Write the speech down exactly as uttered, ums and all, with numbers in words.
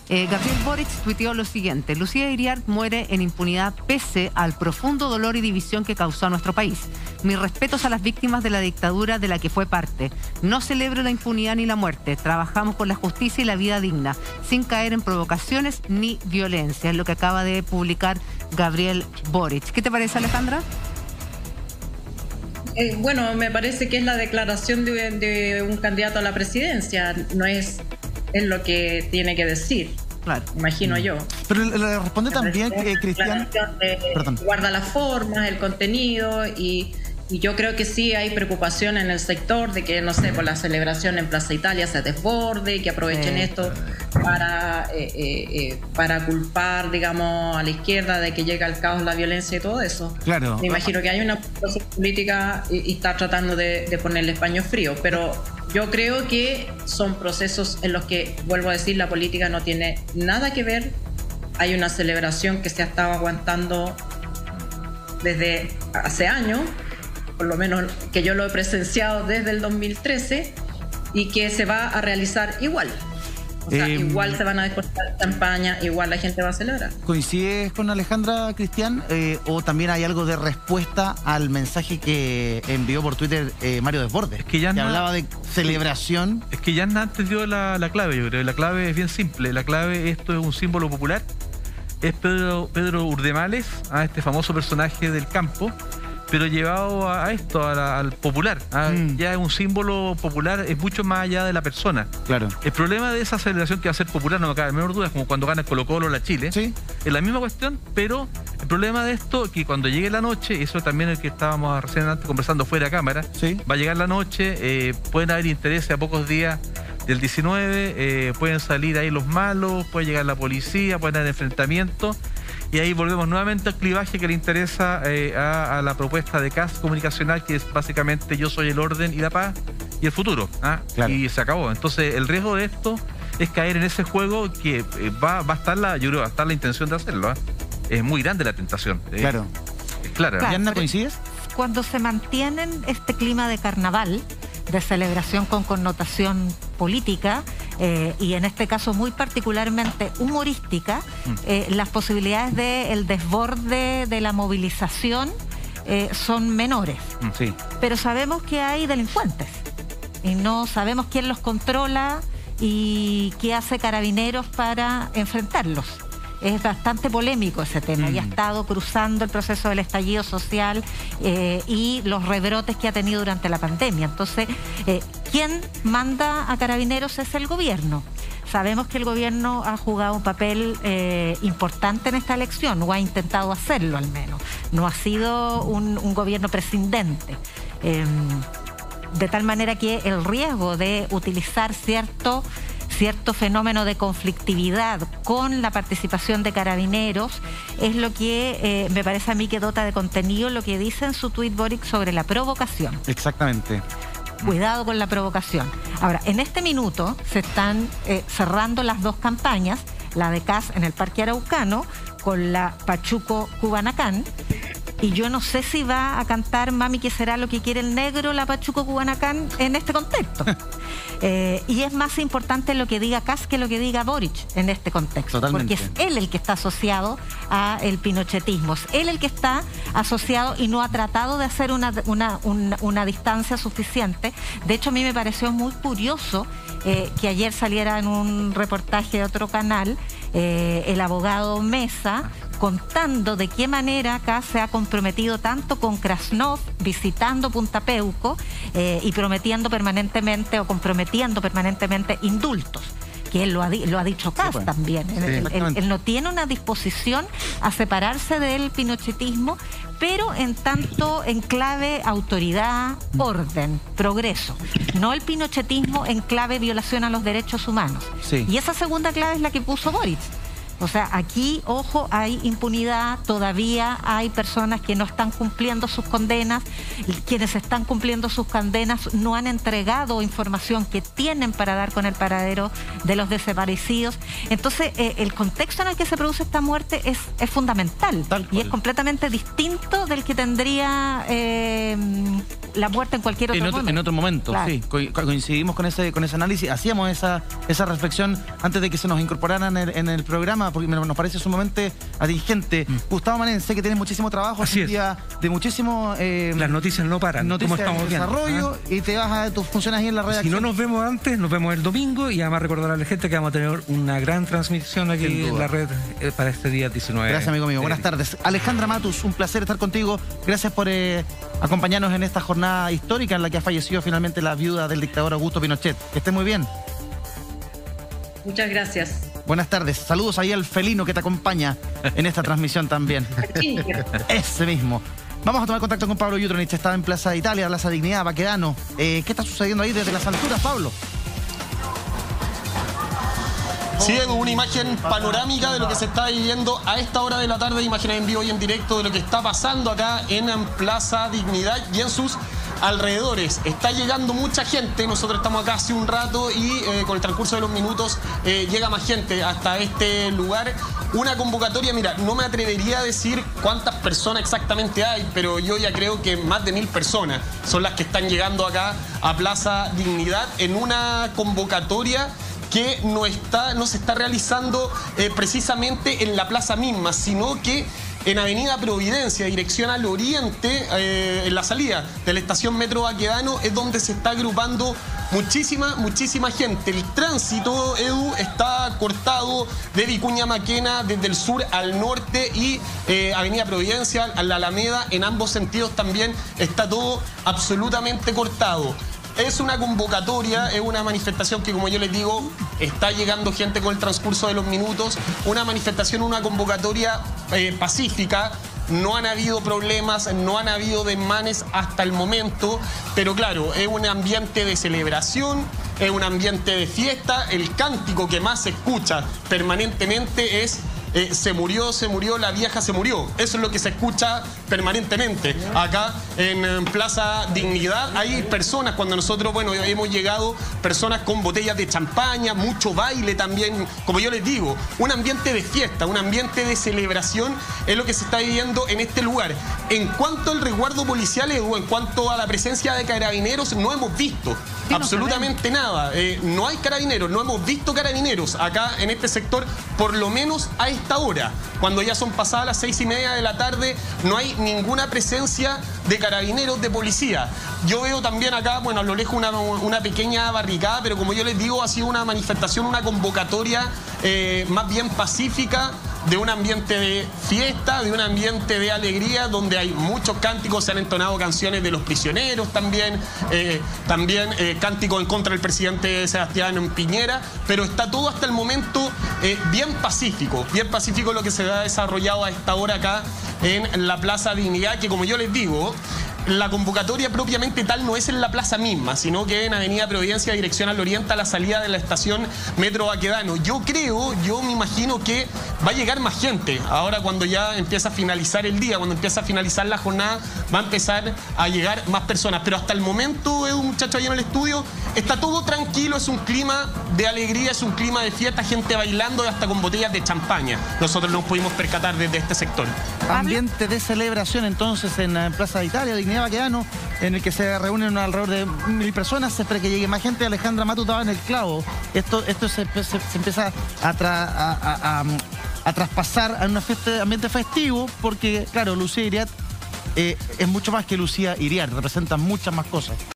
Eh, Gabriel Boric tuiteó lo siguiente: Lucía Iriart muere en impunidad pese al profundo dolor y división que causó a nuestro país. Mis respetos a las víctimas de la dictadura de la que fue parte. No celebro la impunidad ni la muerte. Trabajamos por la justicia y la vida digna, sin caer en provocaciones ni violencia. Es lo que acaba de publicar Gabriel Boric. ¿Qué te parece, Alejandra? Eh, bueno, me parece que es la declaración de, de un candidato a la presidencia. No es... es lo que tiene que decir, claro, imagino yo. Pero le, le responde también, eh, Cristian... Guarda las formas, el contenido, y, y yo creo que sí hay preocupación en el sector de que, no sé, por la celebración en Plaza Italia se desborde, que aprovechen eh. esto para, eh, eh, para culpar, digamos, a la izquierda de que llega el caos, la violencia y todo eso. Claro. Me imagino que hay una política y, y está tratando de, de ponerle paño frío, pero... yo creo que son procesos en los que, vuelvo a decir, la política no tiene nada que ver. Hay una celebración que se ha estado aguantando desde hace años, por lo menos que yo lo he presenciado desde el dos mil trece, y que se va a realizar igual. O sea, eh, igual se van a descortar campañas, igual la gente va a celebrar. ¿Coincides con Alejandra, Cristian? Eh, ¿O también hay algo de respuesta al mensaje que envió por Twitter eh, Mario Desbordes? Es que ya que no, hablaba de celebración. Es que ya antes dio la, la clave, yo creo. La clave es bien simple. La clave, esto es un símbolo popular. Es Pedro, Pedro Urdemales, a este famoso personaje del campo, pero llevado a, a esto, a la, al popular. A, mm. Ya es un símbolo popular, es mucho más allá de la persona. Claro. El problema de esa celebración que va a ser popular, no me cabe la menor duda, es como cuando gana el Colo-Colo o la Chile. Sí. Es la misma cuestión, pero el problema de esto es que cuando llegue la noche, eso también es el que estábamos recién antes conversando fuera de cámara, sí. Va a llegar la noche, eh, pueden haber intereses a pocos días del diecinueve, eh, pueden salir ahí los malos, puede llegar la policía, pueden haber enfrentamientos. Y ahí volvemos nuevamente al clivaje que le interesa eh, a, a la propuesta de Kast comunicacional, que es básicamente yo soy el orden y la paz y el futuro. ¿ah? Claro. Y se acabó. Entonces el riesgo de esto es caer en ese juego que eh, va, va a estar la, yo creo, va a estar la intención de hacerlo. ¿eh? Es muy grande la tentación. Eh, claro. Es clara. Claro. ¿Yanna, coincides? Cuando se mantienen este clima de carnaval, de celebración con connotación política, eh, y en este caso muy particularmente humorística, mm. eh, las posibilidades del desborde de la movilización eh, son menores. Mm, sí. Pero sabemos que hay delincuentes y no sabemos quién los controla y qué hace Carabineros para enfrentarlos. Es bastante polémico ese tema, mm. y ha estado cruzando el proceso del estallido social eh, y los rebrotes que ha tenido durante la pandemia. Entonces, eh, ¿quién manda a Carabineros? Es el gobierno. Sabemos que el gobierno ha jugado un papel eh, importante en esta elección, o ha intentado hacerlo al menos. No ha sido un, un gobierno prescindente. Eh, de tal manera que el riesgo de utilizar cierto... cierto fenómeno de conflictividad con la participación de Carabineros es lo que eh, me parece a mí que dota de contenido lo que dice en su tuit Boric sobre la provocación. Exactamente. Cuidado con la provocación. Ahora, en este minuto se están eh, cerrando las dos campañas, la de Kast en el Parque Araucano con la Pachuco Cubanacán. Y yo no sé si va a cantar Mami, ¿qué será lo que quiere el negro? La Pachuco Cubanacán en este contexto. eh, y es más importante lo que diga Kast que lo que diga Boric en este contexto. Totalmente. Porque es él el que está asociado al pinochetismo. Es él el que está asociado y no ha tratado de hacer una, una, una, una distancia suficiente. De hecho, a mí me pareció muy curioso eh, que ayer saliera en un reportaje de otro canal eh, el abogado Mesa contando de qué manera acá se ha comprometido tanto con Krasnov, visitando Punta Peuco eh, y prometiendo permanentemente o comprometiendo permanentemente indultos, que él lo ha, lo ha dicho Kast, sí, pues, también. Sí, él, él, él no tiene una disposición a separarse del pinochetismo, pero en tanto en clave autoridad, orden, progreso. No el pinochetismo en clave violación a los derechos humanos. Sí. Y esa segunda clave es la que puso Boric. O sea, aquí, ojo, hay impunidad, todavía hay personas que no están cumpliendo sus condenas, quienes están cumpliendo sus condenas no han entregado información que tienen para dar con el paradero de los desaparecidos. Entonces, eh, el contexto en el que se produce esta muerte es, es fundamental y es completamente distinto del que tendría eh, la muerte en cualquier otro, en otro momento. En otro momento, Claro. sí. Co coincidimos con ese, con ese análisis. Hacíamos esa, esa reflexión antes de que se nos incorporaran en el, en el programa, porque nos parece sumamente atingente. Mm. Gustavo Manén, sé que tienes muchísimo trabajo. Así es. Día de muchísimo... Eh, Las noticias no paran, noticias como estamos de viendo. desarrollo, ¿Ah? y te vas a tus funciones ahí en la redacción. Si no nos vemos antes, nos vemos el domingo y además recordar a la gente que vamos a tener una gran transmisión aquí en la red eh, para este día diecinueve. Gracias, amigo mío. Buenas tardes. Alejandra Matus, un placer estar contigo. Gracias por eh, acompañarnos en esta jornada histórica en la que ha fallecido finalmente la viuda del dictador Augusto Pinochet. Que esté muy bien. Muchas gracias. Buenas tardes. Saludos ahí al felino que te acompaña en esta transmisión también. Ese mismo. Vamos a tomar contacto con Pablo Jutronich. Estaba en Plaza de Italia, Plaza Dignidad, Baquedano. Eh, ¿Qué está sucediendo ahí desde las alturas, Pablo? Sí, Edu, una imagen panorámica de lo que se está viviendo a esta hora de la tarde, imágenes en vivo y en directo de lo que está pasando acá en Plaza Dignidad y en sus alrededores. Está llegando mucha gente, nosotros estamos acá hace un rato y eh, con el transcurso de los minutos eh, llega más gente hasta este lugar. Una convocatoria, mira, no me atrevería a decir cuántas personas exactamente hay, pero yo ya creo que más de mil personas son las que están llegando acá a Plaza Dignidad en una convocatoria que no, está, no se está realizando eh, precisamente en la plaza misma, sino que en Avenida Providencia, dirección al oriente, eh, en la salida de la estación Metro Baquedano, es donde se está agrupando muchísima, muchísima gente. El tránsito, Edu, está cortado de Vicuña Maquena desde el sur al norte y eh, Avenida Providencia, a la Alameda, en ambos sentidos también está todo absolutamente cortado. Es una convocatoria, es una manifestación que, como yo les digo, está llegando gente con el transcurso de los minutos. Una manifestación, una convocatoria eh, pacífica. No han habido problemas, no han habido desmanes hasta el momento. Pero claro, es un ambiente de celebración, es un ambiente de fiesta. El cántico que más se escucha permanentemente es... Eh, se murió, se murió, la vieja se murió. Eso es lo que se escucha permanentemente. Acá en, en Plaza Dignidad hay personas, cuando nosotros, bueno, hemos llegado, personas con botellas de champaña, mucho baile también, como yo les digo, un ambiente de fiesta, un ambiente de celebración es lo que se está viviendo en este lugar. En cuanto al resguardo policial, Edu, en cuanto a la presencia de carabineros, no hemos visto sí, absolutamente no nada. Eh, no hay carabineros, no hemos visto carabineros acá en este sector, por lo menos a esta hora. Cuando ya son pasadas las seis y media de la tarde, no hay ninguna presencia de carabineros, de policía. Yo veo también acá, bueno, a lo lejos una, una pequeña barricada, pero como yo les digo, ha sido una manifestación, una convocatoria eh, más bien pacífica, de un ambiente de fiesta, de un ambiente de alegría, donde hay muchos cánticos, se han entonado canciones de los prisioneros también, eh, también eh, cánticos en contra del presidente Sebastián Piñera, pero está todo hasta el momento eh, bien pacífico, bien pacífico lo que se ha desarrollado a esta hora acá en la Plaza Dignidad, que como yo les digo, la convocatoria propiamente tal no es en la plaza misma, sino que en Avenida Providencia, dirección al oriente, a la salida de la estación Metro Baquedano. Yo creo, yo me imagino que va a llegar más gente. Ahora cuando ya empieza a finalizar el día, cuando empieza a finalizar la jornada, va a empezar a llegar más personas. Pero hasta el momento, Edu, muchacho, ahí en el estudio, está todo tranquilo, es un clima de alegría, es un clima de fiesta, gente bailando y hasta con botellas de champaña. Nosotros nos pudimos percatar desde este sector. Ambiente de celebración entonces en la Plaza de Italia, Dignidad Baquedano, en el que se reúnen alrededor de mil personas. Se espera que llegue más gente. Alejandra Matus estaba en el clavo. Esto, esto se, se, se empieza a, tra, a, a, a, a traspasar a un ambiente festivo, porque, claro, Lucía Iriart eh, es mucho más que Lucía Iriart, representa muchas más cosas.